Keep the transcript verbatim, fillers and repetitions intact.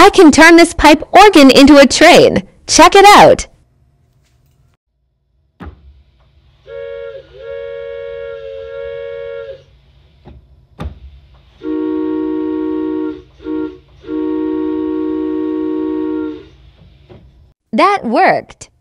I can turn this pipe organ into a train. Check it out. That worked.